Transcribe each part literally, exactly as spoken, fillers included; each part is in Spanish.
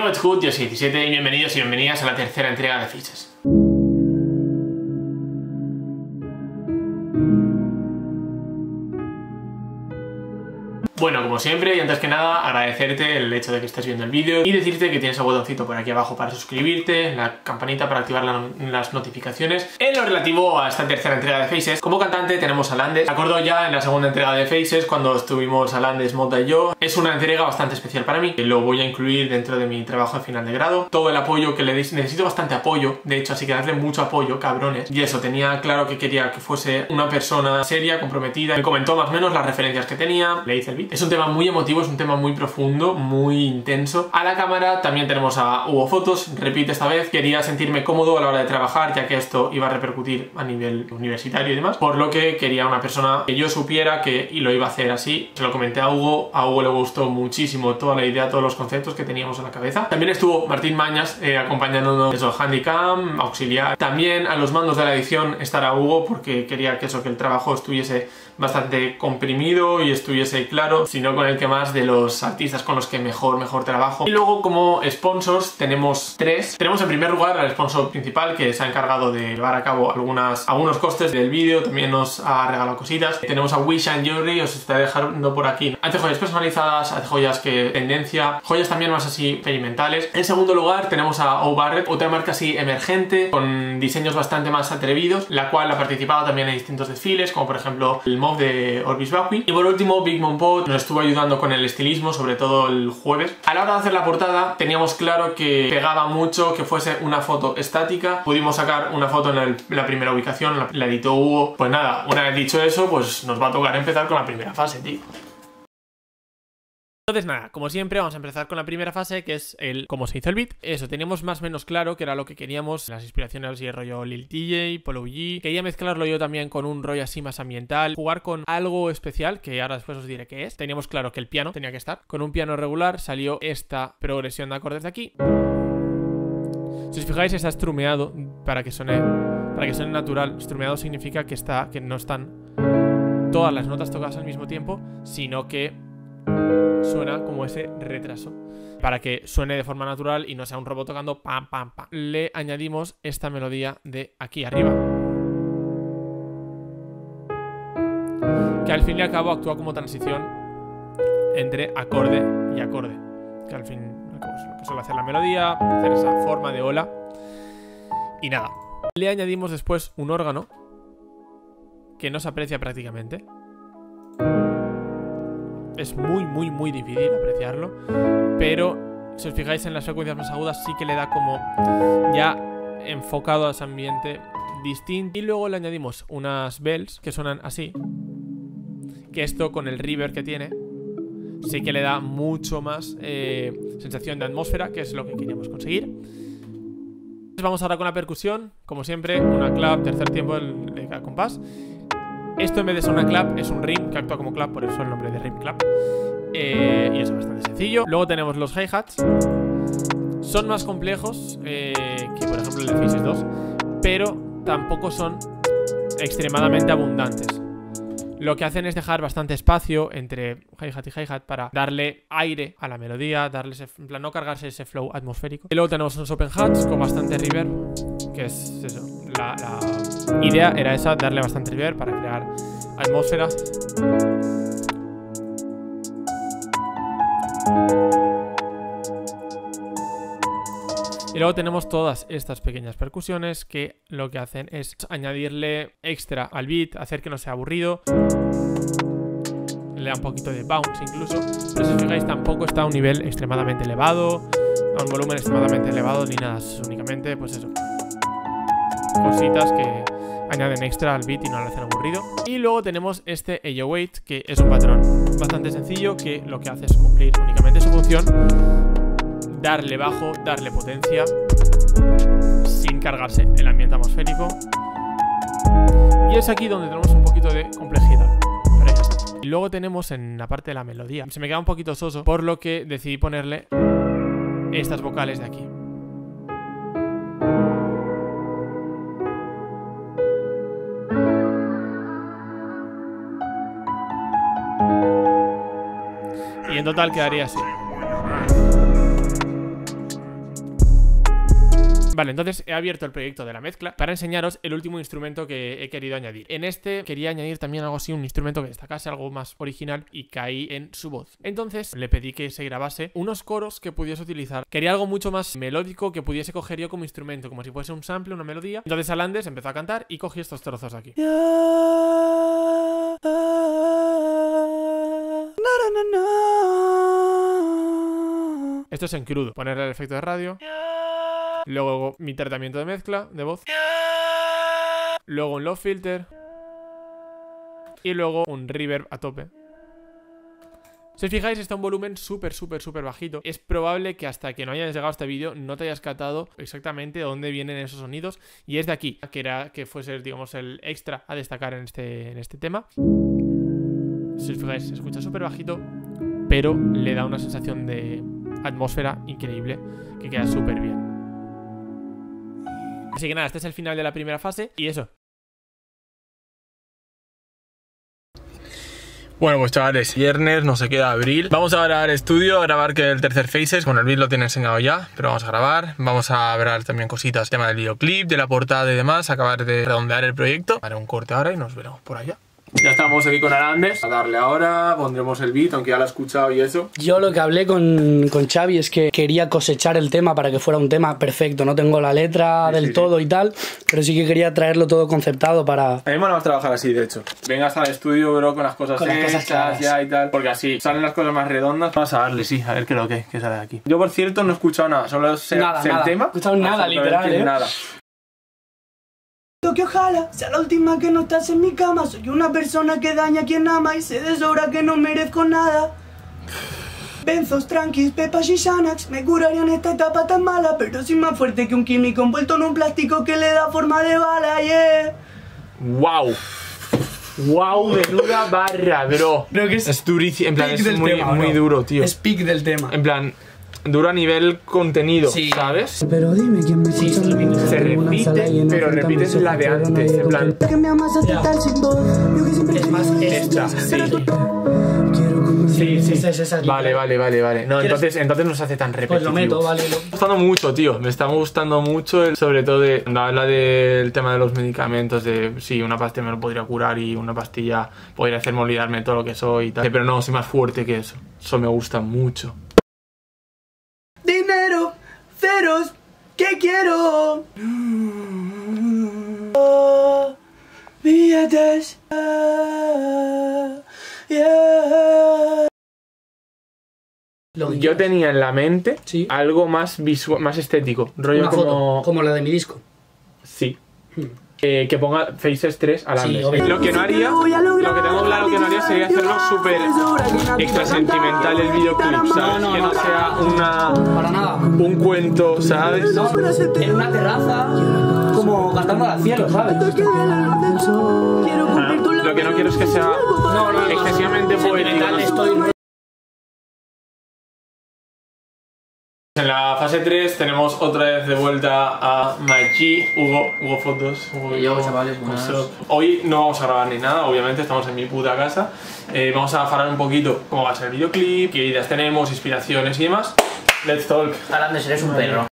Yo, it's good, yo soy diecisiete y bienvenidos y bienvenidas a la tercera entrega de Faces. Bueno, como siempre, y antes que nada, agradecerte el hecho de que estés viendo el vídeo y decirte que tienes el botoncito por aquí abajo para suscribirte, la campanita para activar la, las notificaciones. En lo relativo a esta tercera entrega de Faces, como cantante tenemos a Landes. Acordó ya en la segunda entrega de Faces, cuando estuvimos a Landes, Mota y yo. Es una entrega bastante especial para mí, que lo voy a incluir dentro de mi trabajo de final de grado. Todo el apoyo que le deis, necesito bastante apoyo, de hecho, así que darle mucho apoyo, cabrones. Y eso, tenía claro que quería que fuese una persona seria, comprometida. Me comentó más o menos las referencias que tenía, le hice el beat. Es un tema muy emotivo, es un tema muy profundo, muy intenso. A la cámara también tenemos a Hugo Fotos, repite esta vez. Quería sentirme cómodo a la hora de trabajar, ya que esto iba a repercutir a nivel universitario y demás, por lo que quería una persona que yo supiera que y lo iba a hacer así. Se lo comenté a Hugo, a Hugo le gustó muchísimo toda la idea, todos los conceptos que teníamos en la cabeza. También estuvo Martín Mañas eh, acompañándonos en eso, handicam, auxiliar. También a los mandos de la edición estará Hugo, porque quería que eso, que el trabajo estuviese bastante comprimido y estuviese claro, sino con el que más de los artistas con los que mejor, mejor trabajo. Y luego como sponsors tenemos tres. Tenemos en primer lugar al sponsor principal, que se ha encargado de llevar a cabo algunas, algunos costes del vídeo, también nos ha regalado cositas. Tenemos a Wish and Jewelry, os estaré dejando por aquí. Hace joyas personalizadas, hace joyas que tendencia, joyas también más así experimentales. En segundo lugar tenemos a O Barrett, otra marca así emergente, con diseños bastante más atrevidos, la cual ha participado también en distintos desfiles, como por ejemplo el Mob de Orbis Bakui. Y por último, Big Mom Pot nos estuvo ayudando con el estilismo, sobre todo el jueves. A la hora de hacer la portada teníamos claro que pegaba mucho que fuese una foto estática. Pudimos sacar una foto en el, la primera ubicación, la, la editó Hugo. Pues nada, una vez dicho eso, pues nos va a tocar empezar con la primera fase, tío. Entonces nada, como siempre vamos a empezar con la primera fase, que es el cómo se hizo el beat. Eso, teníamos más o menos claro que era lo que queríamos, las inspiraciones así de rollo Lil T J, Polo G. Quería mezclarlo yo también con un rollo así más ambiental, jugar con algo especial, que ahora después os diré qué es. Teníamos claro que el piano tenía que estar. Con un piano regular salió esta progresión de acordes de aquí. Si os fijáis, está strumeado para que suene, para que suene natural. Strumeado significa que, está, que no están todas las notas tocadas al mismo tiempo, sino que suena como ese retraso, para que suene de forma natural y no sea un robot tocando pam, pam, pam. Le añadimos esta melodía de aquí arriba, que al fin y al cabo actúa como transición entre acorde y acorde, que al fin lo que suele hacer la melodía, hacer esa forma de ola. Y nada, le añadimos después un órgano que no se aprecia prácticamente. Es muy, muy, muy difícil apreciarlo, pero si os fijáis en las frecuencias más agudas sí que le da como ya enfocado a ese ambiente distinto. Y luego le añadimos unas bells que suenan así, que esto con el reverb que tiene sí que le da mucho más eh, sensación de atmósfera, que es lo que queríamos conseguir. Vamos ahora con la percusión, como siempre, una clap, tercer tiempo de cada compás. Esto en vez de ser una clap es un rim que actúa como clap, por eso el nombre de rim clap. Eh, y eso es bastante sencillo. Luego tenemos los hi-hats. Son más complejos eh, que por ejemplo el de Faces dos, pero tampoco son extremadamente abundantes. Lo que hacen es dejar bastante espacio entre hi-hat y hi-hat para darle aire a la melodía, darle ese, en plan, no cargarse ese flow atmosférico. Y luego tenemos unos open hats con bastante reverb, que es eso. La, la idea era esa, darle bastante reverb para crear atmósfera. Y luego tenemos todas estas pequeñas percusiones que lo que hacen es añadirle extra al beat, hacer que no sea aburrido. Le da un poquito de bounce incluso. Pero si os fijáis, tampoco está a un nivel extremadamente elevado, a un volumen extremadamente elevado, ni nada. Es únicamente, pues eso, cositas que añaden extra al beat y no lo hacen aburrido. Y luego tenemos este eight oh eight, que es un patrón bastante sencillo, que lo que hace es cumplir únicamente su función: darle bajo, darle potencia, sin cargarse el ambiente atmosférico. Y es aquí donde tenemos un poquito de complejidad, pero ya está. Y luego tenemos en la parte de la melodía, se me queda un poquito soso, por lo que decidí ponerle estas vocales de aquí. Y en total quedaría así. Vale, entonces he abierto el proyecto de la mezcla para enseñaros el último instrumento que he querido añadir. En este quería añadir también algo así, un instrumento que destacase, algo más original, y caí en su voz. Entonces le pedí que se grabase unos coros que pudiese utilizar. Quería algo mucho más melódico que pudiese coger yo como instrumento, como si fuese un sample, una melodía. Entonces Alandes empezó a cantar y cogí estos trozos aquí. Esto es en crudo. Ponerle el efecto de radio. Luego mi tratamiento de mezcla de voz. Luego un low filter. Y luego un reverb a tope. Si os fijáis, está un volumen súper, súper, súper bajito. Es probable que hasta que no hayas llegado a este vídeo no te hayas catado exactamente de dónde vienen esos sonidos. Y es de aquí, que era que fuese, digamos, el extra a destacar en este, en este tema. Si os fijáis, se escucha súper bajito, pero le da una sensación de atmósfera increíble que queda súper bien. Así que nada, este es el final de la primera fase y eso. Bueno, pues chavales, viernes, no se queda abril. Vamos a grabar estudio, a grabar que el tercer Faces. Bueno, el vídeo lo tiene enseñado ya, pero vamos a grabar. Vamos a ver también cositas, tema del videoclip, de la portada y demás. Acabar de redondear el proyecto. Haré un corte ahora y nos veremos por allá. Ya estamos aquí con Arandes. A darle ahora, pondremos el beat, aunque ya lo he escuchado y eso. Yo lo que hablé con, con Xavi es que quería cosechar el tema para que fuera un tema perfecto. No tengo la letra sí, del sí, todo sí. y tal, pero sí que quería traerlo todo conceptado para... A mí me vamos a trabajar así, de hecho. Vengas al estudio, bro, con las cosas con hechas las cosas ya y tal, porque así salen las cosas más redondas. Vamos a darle, sí, a ver qué es lo que, que sale de aquí. Yo, por cierto, no he escuchado nada, solo sé, nada, sé nada. el tema. No he escuchado nada, literal, ¿eh? Nada. Que ojalá sea la última que no estás en mi cama. Soy una persona que daña a quien ama y sé de sobra que no merezco nada. Benzos, tranquis, pepas y xanax me curarían esta etapa tan mala, pero soy más fuerte que un químico envuelto en un plástico que le da forma de bala, yeah. Wow. Wow, menuda barra, bro. Creo que es, es durísimo, en plan, es muy, tema, muy duro, tío. Es pic del tema. En plan, duro a nivel contenido, sí. ¿sabes? Pero dime quién me sí, escucha. se repite, se repite, pero repites la de antes, en plan. Que me amas hasta tal sin voz. Yo que siempre es más esta, sí. Sí, sí. Esa, esa es vale, vale, vale, vale. No, entonces, entonces no se hace tan repetitivo. Pues lo meto, vale. Lo... Me está gustando mucho, tío. Me está gustando mucho, el, sobre todo de cuando habla del tema de los medicamentos, de sí, una pastilla me lo podría curar y una pastilla podría hacerme olvidarme de todo lo que soy y tal. Pero no, soy más fuerte que eso. Eso me gusta mucho. Dinero, ceros, ¿qué quiero? Oh, billetes, ah, yeah. Yo tenía en la mente sí. algo más visual, más estético, rollo Una como... foto, como la de mi disco. Sí. Hmm. Eh, que ponga Faces tres a la sí, vez. Lo que no haría, lo que tengo claro que no haría sería hacerlo súper extra sentimental el videoclip, ¿sabes? No, no, que no, no sea una... Para nada. Un cuento, ¿sabes? No, en una terraza, como cantando al cielo, ¿sabes? Ah, lo que no quiero es que sea no, no, excesivamente poético. Estoy... En la fase tres tenemos otra vez de vuelta a Machi, Hugo, Hugo Fotos. Hugo, y yo, chavales, buenas. Hoy no vamos a grabar ni nada, obviamente estamos en mi puta casa. Eh, vamos a hablar un poquito cómo va a ser el videoclip, qué ideas tenemos, inspiraciones y demás. Let's talk. Arandes, eres un perro.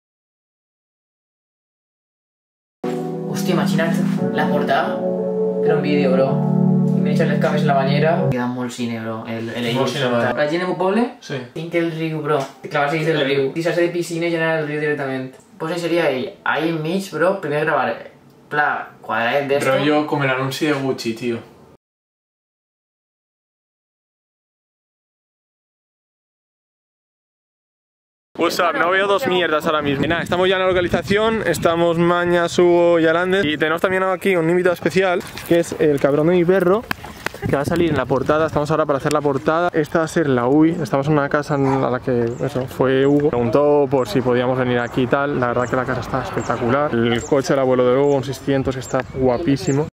Hostia, imagina't la portada. Era un vídeo, bro. I me echas les cames en la bañera. Queda molt cine, bro. El, el molt cine, vale. La gent en un poble, sí. tinc el riu, bro. Te claves seguís del riu. Tissar-se de piscina i llenar el riu directament. Pues ahí seria ell. Ahí enmig, bro, primer gravar. Pla, quadradet d'esto. Rollo como el anuncio de Gucci, tío. What's up? No veo dos mierdas ahora mismo. Y nada, estamos ya en la localización, estamos Mañas, Hugo y Arandes. Y tenemos también aquí un invitado especial, que es el cabrón de mi perro, que va a salir en la portada. Estamos ahora para hacer la portada. Esta va a ser la U I. Estamos en una casa en la que eso, fue Hugo. Preguntó por si podíamos venir aquí y tal. La verdad que la casa está espectacular. El coche del abuelo de Hugo, un seiscientos, que está guapísimo.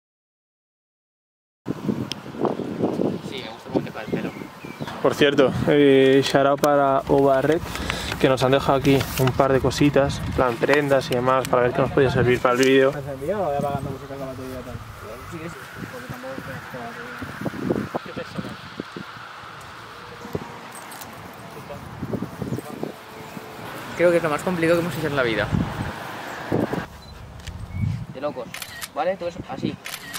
Por cierto, eh, shout out para Obarret, que nos han dejado aquí un par de cositas, plan prendas y demás, para ver qué nos podía servir para el vídeo. Creo que es lo más complicado que hemos hecho en la vida. de locos, ¿vale? Todo eso así.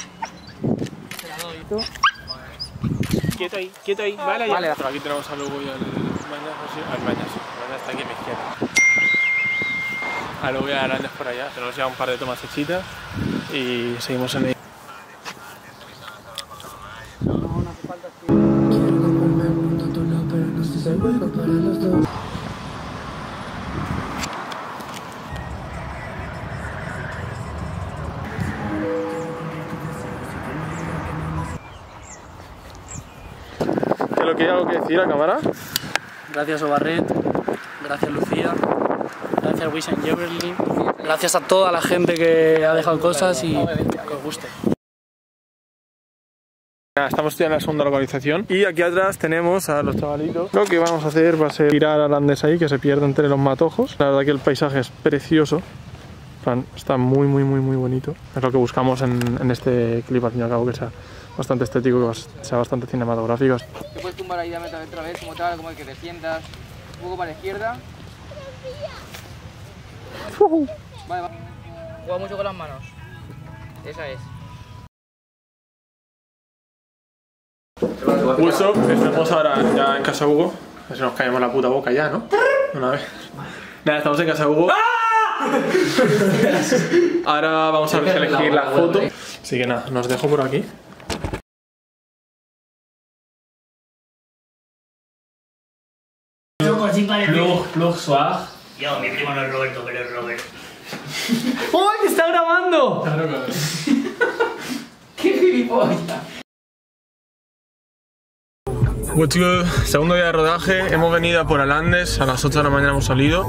Quieto ahí, quieto ahí, vale, ya. Vale. Aquí tenemos a Lugo y al Mañas, así. Al Mañas, al Mañas está aquí a mi izquierda. A Lugo y a Arandes por allá. Tenemos ya un par de tomas hechitas y seguimos en el... ¿Qué lo que hay algo que decir a cámara? Gracias Obarret, gracias Lucía, gracias Wish and Jeverly, gracias a toda la gente que ha dejado cosas y que os guste. Estamos ya en la segunda localización y aquí atrás tenemos a los chavalitos. Lo que vamos a hacer va a ser tirar a Arandes ahí, que se pierde entre los matojos. La verdad que el paisaje es precioso, está muy muy muy muy bonito. Es lo que buscamos en, en este clip, al fin y al cabo, que sea bastante estético, que sea bastante cinematográfico. Te puedes tumbar ahí otra vez como tal, como que te sientas un poco para la izquierda. Uh-huh. Vale, vale. Juega mucho con las manos. Esa es. What's up? Estamos ahora ya en casa Hugo. A ver si nos caemos la puta boca ya, ¿no? Una vez. Nada, estamos en casa Hugo. Ahora vamos a elegir la foto. Así que nada, nos dejo por aquí. Plug, plug, swag. Yo, mi primo no es Roberto, pero es Robert. ¡Oh, que está grabando! Claro, claro. ¡Qué gilipollas! What's good? Segundo día de rodaje, hemos venido a por Arandes, a las ocho de la mañana hemos salido.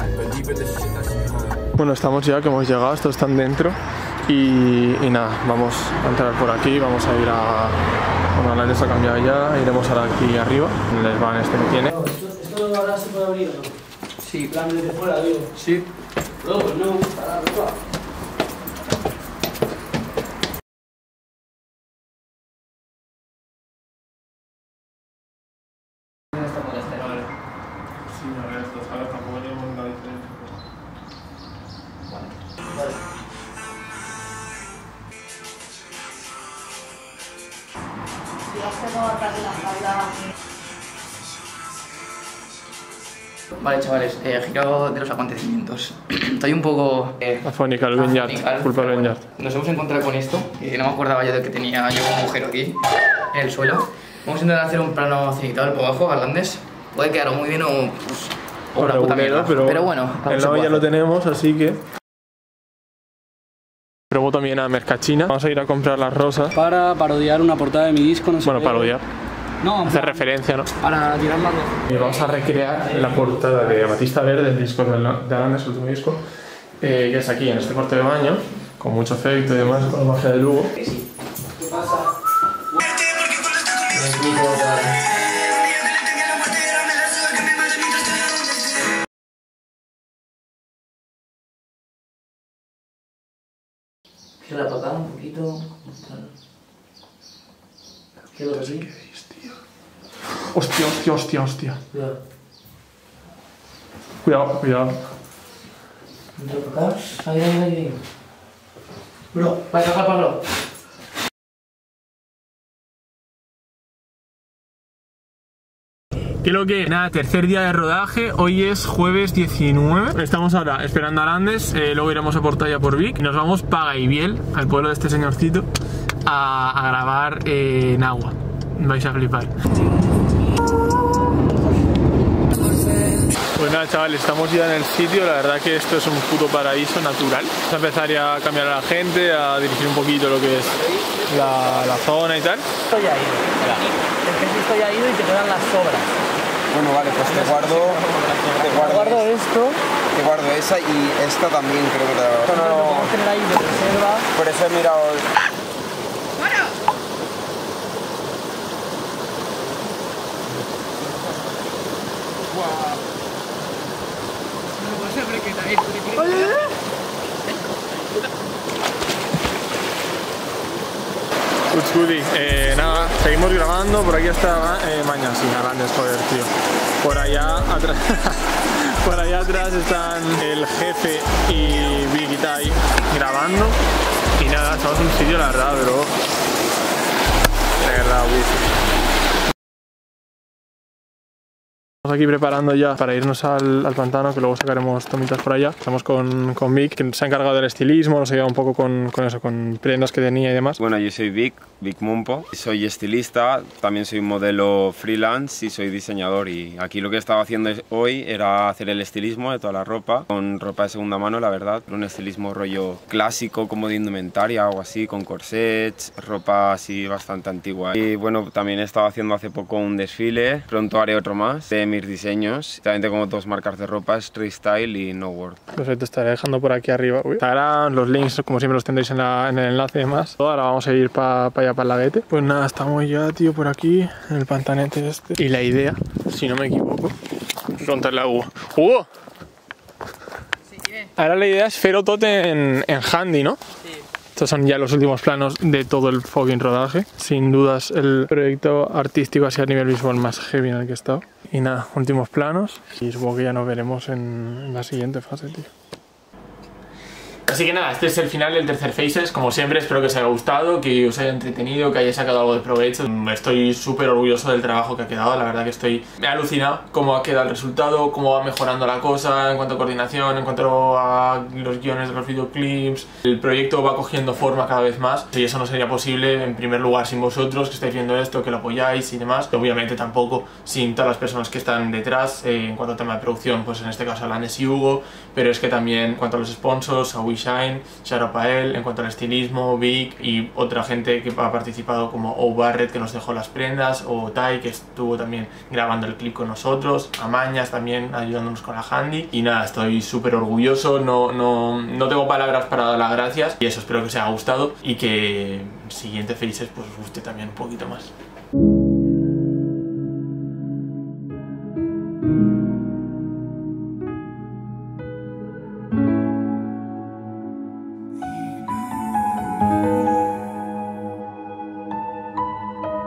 Bueno, estamos ya, que hemos llegado, estos están dentro. Y, y nada, vamos a entrar por aquí, vamos a ir a... Bueno, Arandes ha cambiado ya, iremos ahora aquí arriba, en el van este que tiene. ¿Esto ahora se puede abrir o no? Sí. Plan desde fuera, digo. Sí. No, pues no, para arriba. Sí, a ver, estos caras tampoco llevamos la diferencia. Vale, chavales, eh, giro de los acontecimientos. Estoy un poco... Eh, Afónica, el Benyard, afónica, culpa del pero Benyard. bueno, nos hemos encontrado con esto, que no me acordaba yo de que tenía yo un agujero aquí, en el suelo. Vamos a intentar hacer un plano cenitado por abajo, Arandes. Puede quedar muy bien o... Pues, o una puta mierda, pero, pero bueno. el lado ya lo tenemos, así que... Probo también a Mercachina. Vamos a ir a comprar las rosas. Para parodiar una portada de mi disco, no sé. Bueno, qué. parodiar. No, en Hacer plan, referencia, ¿no? para tirar la roja. Y vamos a recrear la portada de Amatista Verde, el disco de Arandes, el último disco, eh, que es aquí, en este cuarto de baño, con mucho efecto y demás, con la magia de Lugo. ¿Qué pasa? Gira para acá un poquito. Quedo así. Hostia, hostia, hostia, hostia. Cuidado. Cuidado, cuidado. Entra para acá. Ahí, ahí, ahí. Bro, Vale, baja, Pablo. ¿Qué lo que? Nada, tercer día de rodaje, hoy es jueves diecinueve. Estamos ahora esperando a Arandes, eh, luego iremos a Portalla por Vic y nos vamos para Gaibiel, al pueblo de este señorcito, a, a grabar eh, en agua. Vais a flipar. Pues nada, chavales, estamos ya en el sitio. La verdad que esto es un puto paraíso natural. Vamos a empezar ya a cambiar a la gente, a dirigir un poquito lo que es la, la zona y tal. Estoy ya ido. Es que sí estoy ya ido y te quedan las sobras. Bueno, vale, pues te guardo, te guardo, Guardo esto. te guardo esa y esta también creo que te la... Esto no lo podemos tener ahí de reserva. Por eso he mirado... Uts goodie. Eh, nada, seguimos grabando. Por aquí está eh, Mañas y Arandes, joder, tío. Por allá atrás, Por allá atrás están el jefe y Vic y Tai grabando. Y nada, estamos en un sitio, la verdad, pero... de verdad, bici. Estamos aquí preparando ya para irnos al, al pantano, que luego sacaremos tomitas por allá. Estamos con, con Vic, que se ha encargado del estilismo, nos ayuda un poco con, con eso, con prendas que tenía y demás. Bueno, yo soy Vic, Vic Mumpo. Soy estilista, también soy modelo freelance y soy diseñador. Y aquí lo que estaba haciendo hoy era hacer el estilismo de toda la ropa, con ropa de segunda mano, la verdad. Un estilismo rollo clásico, como de indumentaria o así, con corsets, ropa así bastante antigua. Y bueno, también he estado haciendo hace poco un desfile, pronto haré otro más, de mis diseños. También tengo dos marcas de ropa, Street Style y No Word. Perfecto, estaré dejando por aquí arriba Uy. Instagram, los links como siempre los tendréis en, la, en el enlace y demás. Ahora vamos a ir para pa allá, para el laguete. Pues nada, estamos ya, tío, por aquí, en el pantanete este. Y la idea, si no me equivoco, es contarle a Hugo. ¡Hugo! Sí, ¿qué? Ahora la idea es fer tot en, en handy, ¿no? Sí. Estos son ya los últimos planos de todo el fucking rodaje. Sin dudas el proyecto artístico así a nivel visual más heavy en el que he estado. Y nada, últimos planos. Y supongo que ya nos veremos en, en la siguiente fase, tío. Así que nada, este es el final del tercer Faces. Como siempre, espero que os haya gustado, que os haya entretenido, que hayáis sacado algo de provecho. Estoy súper orgulloso del trabajo que ha quedado. La verdad que estoy... me ha alucinado cómo ha quedado el resultado, cómo va mejorando la cosa en cuanto a coordinación, en cuanto a los guiones de los videoclips. El proyecto va cogiendo forma cada vez más y eso no sería posible, en primer lugar, sin vosotros que estáis viendo esto, que lo apoyáis y demás. Obviamente tampoco sin todas las personas que están detrás, eh, en cuanto al tema de producción, pues en este caso a Lanes y Hugo, pero es que también en cuanto a los sponsors, a Shine, Sharopael, en cuanto al estilismo, Vic y otra gente que ha participado como O Barrett, que nos dejó las prendas, o Tai, que estuvo también grabando el clip con nosotros, Amañas también ayudándonos con la handy. Y nada, estoy súper orgulloso, no, no, no tengo palabras para dar las gracias y eso, espero que os haya gustado y que el siguiente Faces pues os guste también un poquito más.